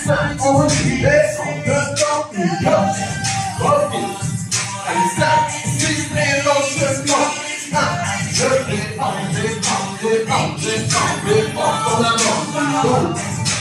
on est dedans, ok. Allez, ça, c'est mélange. Je vais enlever, pour la mort.